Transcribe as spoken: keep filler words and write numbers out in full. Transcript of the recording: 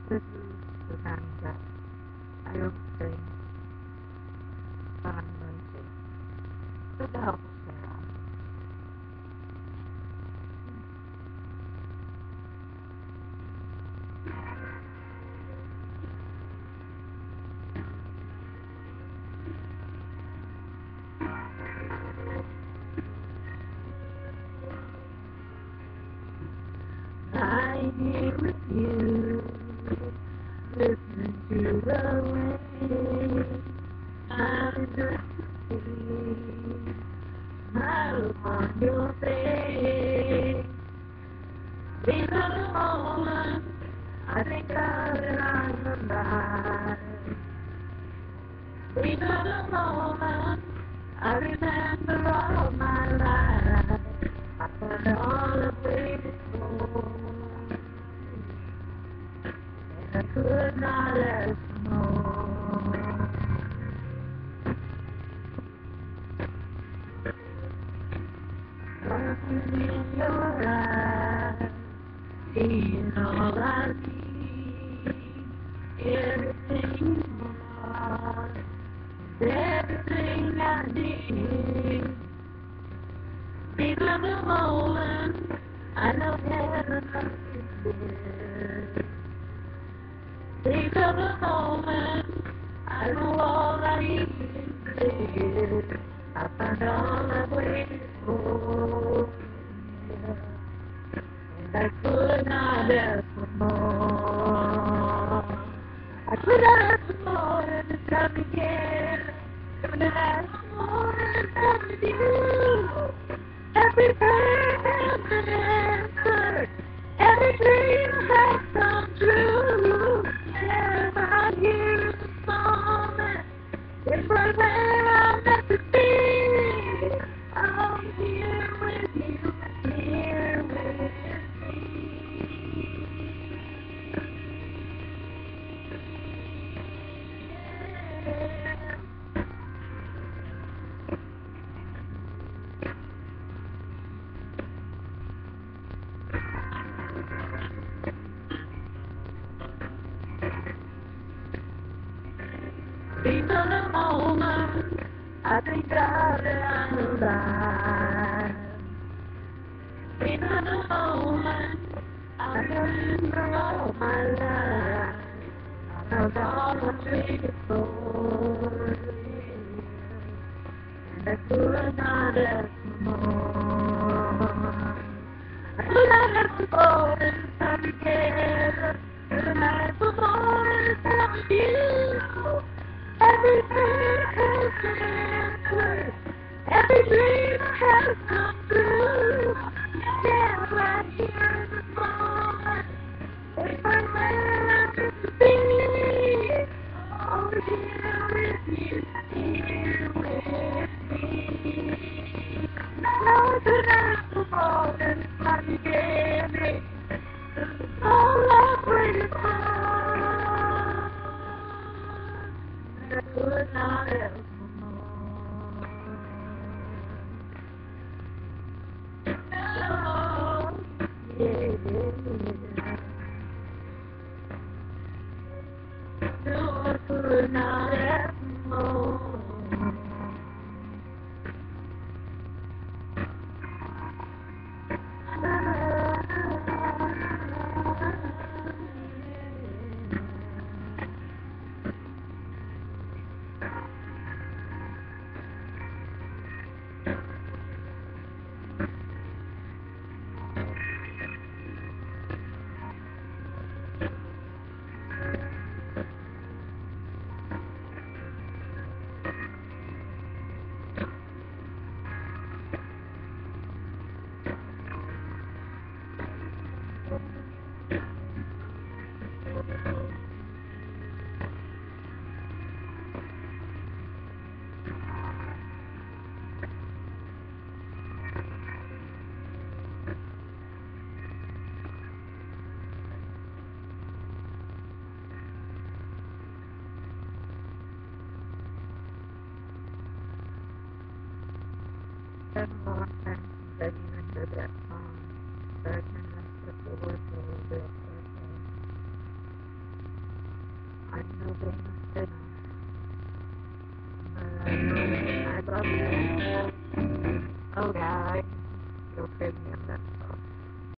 This is the time that I would say find mercy. So to help us get on. I'm here with you, listening to the rain. I'm good to see, smile upon your face. These are the moments I think of that I'm alive. These are the moments I remember all my life. I found all I've waited for, and I could not ask for more. Looking in your eyes, seeing all I need, everything you want, everything I need. These are the moments I know heaven is here. These are the moments I know all I need is clear. I found all I've waited for, and I could not ask for more. I could not ask for more than to come again. Could not ask for more than to come with you. Every prayer has been answered. Every dream has come true. Yes, I'm here in this moment. It's right where I'm meant to be. I'm here with you, here with me. These are the moments I thank God that I'm alive. These are the moments I remember all my life. I was all I waited for, and I could not ask for more. I could not ask for more than to come together. Could not ask for more than to come with you. Every prayer has been answered. Every dream has come true. Yeah, right here in this moment. It's right where I'm meant to be. Over here with you, here with me. No, could ask for more than it's what you gave me. This is all I've waited for. I could not ask for more. No, yeah, yeah. No, I could not ask for more. Everyone thinks that even heard that song, but I can mess up the words a little bit. I love you. Oh God, your opinion.